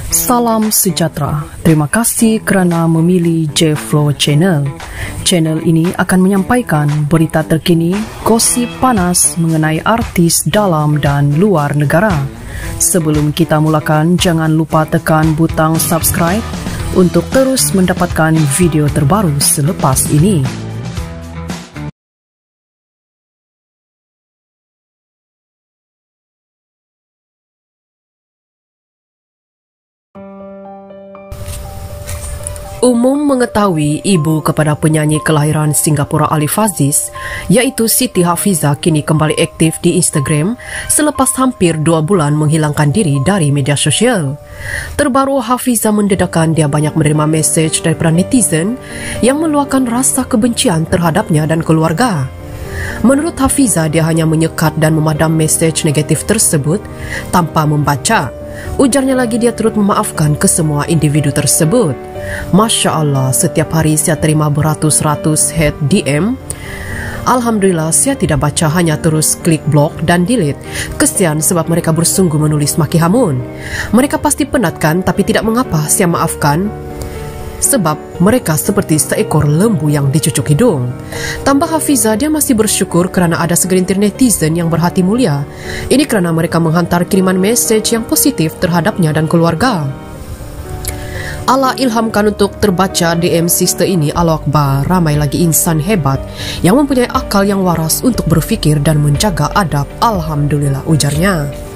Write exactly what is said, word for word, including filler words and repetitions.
Salam sejahtera. Terima kasih kerana memilih J-Flow Channel. Channel ini akan menyampaikan berita terkini, gosip panas mengenai artis dalam dan luar negara. Sebelum kita mulakan, jangan lupa tekan butang subscribe untuk terus mendapatkan video terbaru selepas ini. Umum mengetahui ibu kepada penyanyi kelahiran Singapura Alif Aziz, iaitu Siti Hafizah, kini kembali aktif di Instagram selepas hampir dua bulan menghilangkan diri dari media sosial. Terbaru, Hafizah mendedahkan dia banyak menerima mesej daripada netizen yang meluahkan rasa kebencian terhadapnya dan keluarga. Menurut Hafizah, dia hanya menyekat dan memadam mesej negatif tersebut tanpa membaca. Ujarnya lagi, dia turut memaafkan ke semua individu tersebut. Masya Allah, setiap hari saya terima beratus-ratus hate D M. Alhamdulillah, saya tidak baca, hanya terus klik blok dan delete. Kesian sebab mereka bersungguh menulis maki hamun. Mereka pasti penat kan, tapi tidak mengapa, saya maafkan. Sebab mereka seperti seekor lembu yang dicucuk hidung. Tambah Hafizah, dia masih bersyukur kerana ada segelintir netizen yang berhati mulia. Ini kerana mereka menghantar kiriman mesej yang positif terhadapnya dan keluarga. Allah ilhamkan untuk terbaca D M sister ini. Allah Akbar, ramai lagi insan hebat yang mempunyai akal yang waras untuk berfikir dan menjaga adab. Alhamdulillah, ujarnya.